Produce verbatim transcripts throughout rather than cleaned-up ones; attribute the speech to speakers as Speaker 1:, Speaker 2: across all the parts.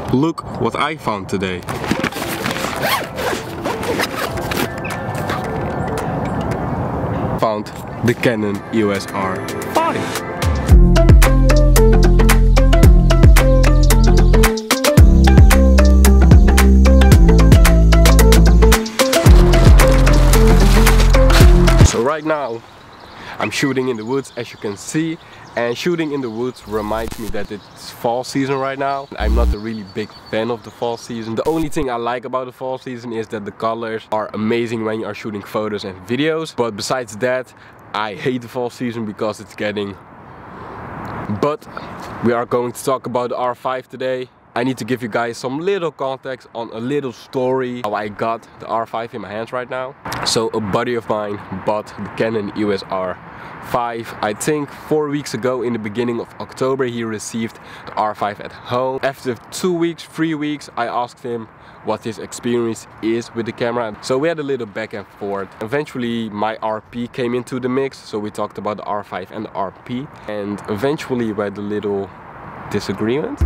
Speaker 1: Look what I found today. Found the Canon E O S R five. So right now I'm shooting in the woods, as you can see, and shooting in the woods reminds me that it's fall season right now. I'm not a really big fan of the fall season. The only thing I like about the fall season is that the colors are amazing when you are shooting photos and videos. But besides that, I hate the fall season because it's getting... But we are going to talk about the R five today. I need to give you guys some little context on a little story how I got the R five in my hands right now. So a buddy of mine bought the Canon E O S R five, I think four weeks ago. In the beginning of October he received the R five at home. After two weeks, three weeks, I asked him what his experience is with the camera. So we had a little back and forth. Eventually my R P came into the mix, so we talked about the R five and the R P, and eventually we had a little disagreement.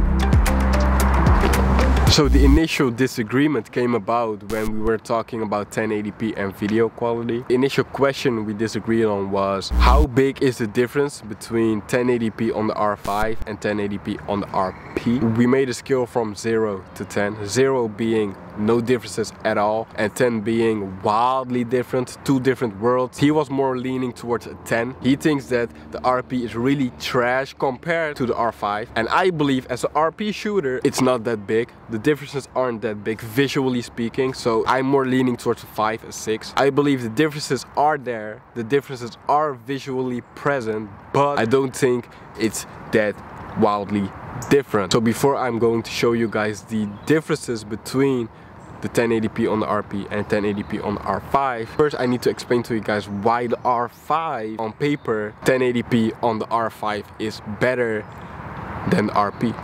Speaker 1: So the initial disagreement came about when we were talking about ten eighty p and video quality. The initial question we disagreed on was, how big is the difference between ten eighty p on the R five and ten eighty p on the R P? We made a scale from zero to ten, zero being no differences at all and ten being wildly different, two different worlds. He was more leaning towards a ten. He thinks that the R P is really trash compared to the R five, and I believe as an R P shooter it's not that big. The differences aren't that big visually speaking, so I'm more leaning towards a five, a six. I believe the differences are there, the differences are visually present, but I don't think it's that wildly different. So before I'm going to show you guys the differences between the ten eighty p on the R P and ten eighty p on the R five, first I need to explain to you guys why the R five on paper, ten eighty p on the R five is better than the R P.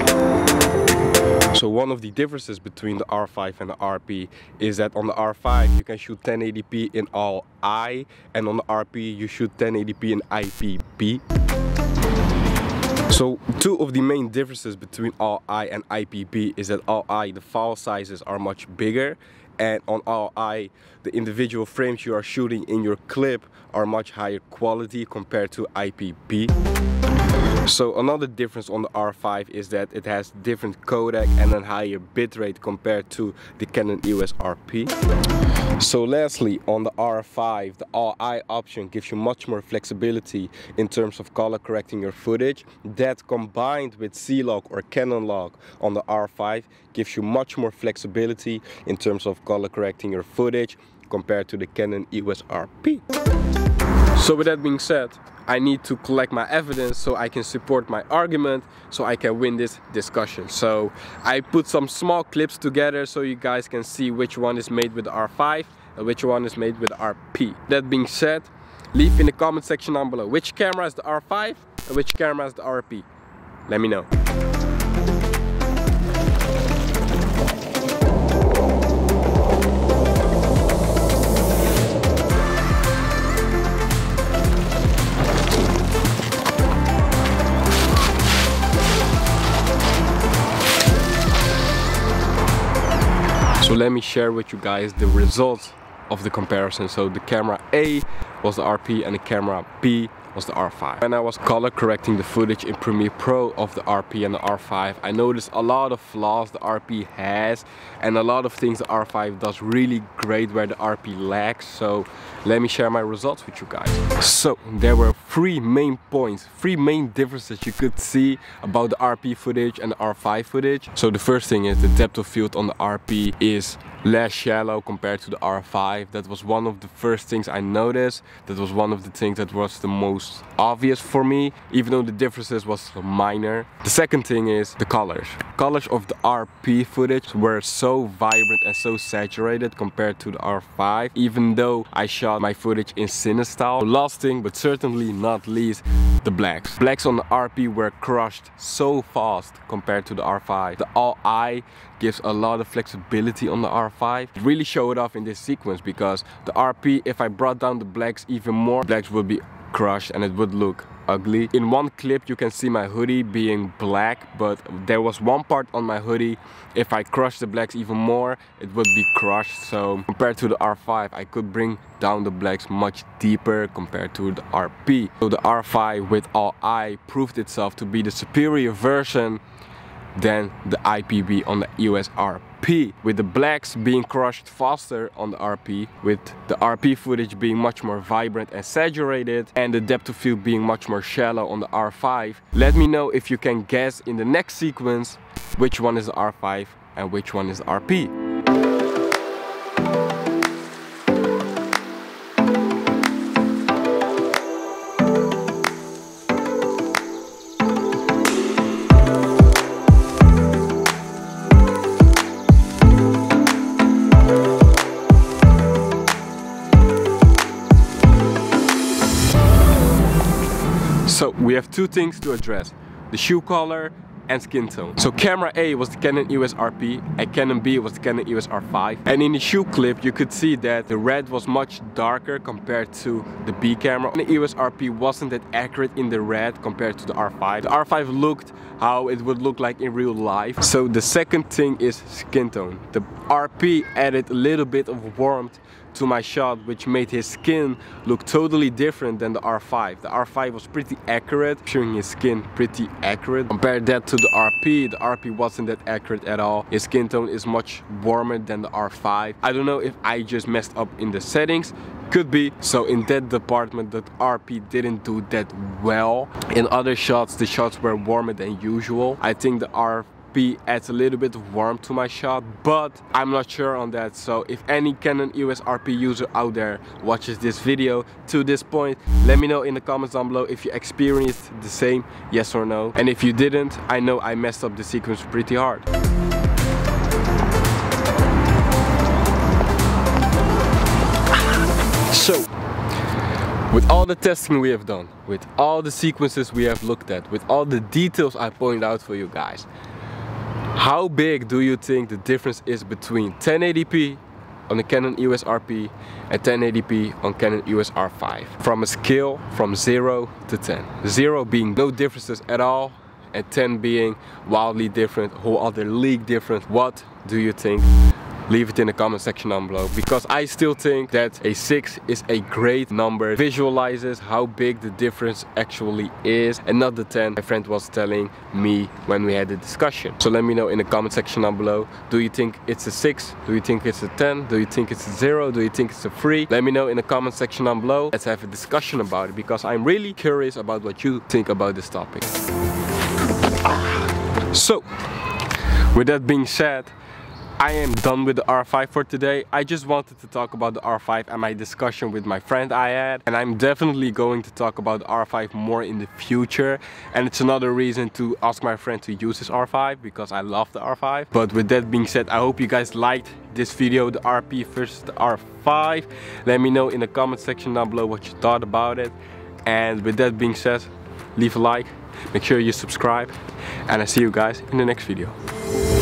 Speaker 1: So one of the differences between the R five and the R P is that on the R five you can shoot ten eighty p in all I, and on the R P you shoot ten eighty p in I P B. So two of the main differences between all I and I P B is that all I, the file sizes are much bigger, and on all I the individual frames you are shooting in your clip are much higher quality compared to I P B. So another difference on the R five is that it has different codec and a higher bitrate compared to the Canon E O S R P. So lastly, on the R five, the all I option gives you much more flexibility in terms of color correcting your footage. That combined with C-Log or Canon Log on the R five gives you much more flexibility in terms of color correcting your footage compared to the Canon E O S R P. So with that being said, I need to collect my evidence so I can support my argument, so I can win this discussion. So I put some small clips together so you guys can see which one is made with the R five and which one is made with the R P. That being said, leave in the comment section down below which camera is the R five and which camera is the R P. Let me know. So let me share with you guys the results of the comparison. So the camera A was the R P and the camera B was the R five. When I was color correcting the footage in Premiere Pro of the R P and the R five, I noticed a lot of flaws the R P has and a lot of things the R five does really great where the R P lacks. So let me share my results with you guys. So there were three main points, three main differences you could see about the R P footage and the R five footage. So the first thing is the depth of field on the R P is less shallow compared to the R five. That was one of the first things I noticed. That was one of the things that was the most obvious for me, even though the differences was minor. The second thing is the colors. Colors of the R P footage were so vibrant and so saturated compared to the R five, even though I shot my footage in CineStyle. Last thing, but certainly not least, the blacks. Blacks on the R P were crushed so fast compared to the R five. The all I gives a lot of flexibility on the R five. It really showed off in this sequence because the R P, if I brought down the blacks even more, blacks would be crushed and it would look ugly. In one clip you can see my hoodie being black, but there was one part on my hoodie, if I crushed the blacks even more, it would be crushed. So compared to the R five, I could bring down the blacks much deeper compared to the R P. So the R five with all I proved itself to be the superior version than the I P B on the E O S R P, with the blacks being crushed faster on the R P, with the R P footage being much more vibrant and saturated, and the depth of field being much more shallow on the R five. Let me know if you can guess in the next sequence which one is the R five and which one is the R P. So we have two things to address: the shoe color and skin tone. So camera A was the Canon E O S R P and Canon B was the Canon E O S R five. And in the shoe clip you could see that the red was much darker compared to the B camera. And the E O S R P wasn't that accurate in the red compared to the R five. The R five looked how it would look like in real life. So the second thing is skin tone. The R P added a little bit of warmth to my shot, which made his skin look totally different than the R five. The R five was pretty accurate, showing his skin pretty accurate. Compare that to the R P, the R P wasn't that accurate at all. His skin tone is much warmer than the R five. I don't know if I just messed up in the settings, could be. So in that department, the R P didn't do that well. In other shots, the shots were warmer than usual. I think the R P adds a little bit of warmth to my shot, but I'm not sure on that. So if any Canon E O S R P user out there watches this video to this point, let me know in the comments down below if you experienced the same, yes or no. And if you didn't, I know I messed up the sequence pretty hard. So with all the testing we have done, with all the sequences we have looked at, with all the details I pointed out for you guys, how big do you think the difference is between ten eighty p on the Canon E O S R P and ten eighty p on Canon E O S R five? From a scale from zero to ten. zero being no differences at all, and ten being wildly different, whole other league different. What do you think? Leave it in the comment section down below, because I still think that a six is a great number. Visualizes how big the difference actually is, and not the ten my friend was telling me when we had the discussion. So let me know in the comment section down below, do you think it's a six? Do you think it's a ten? Do you think it's a zero? Do you think it's a three? Let me know in the comment section down below. Let's have a discussion about it, because I'm really curious about what you think about this topic. So with that being said, I am done with the R five for today. I just wanted to talk about the R five and my discussion with my friend I had. And I'm definitely going to talk about the R five more in the future. And it's another reason to ask my friend to use his R five, because I love the R five. But with that being said, I hope you guys liked this video, the R P versus the R five. Let me know in the comment section down below what you thought about it. And with that being said, leave a like, make sure you subscribe, and I see you guys in the next video.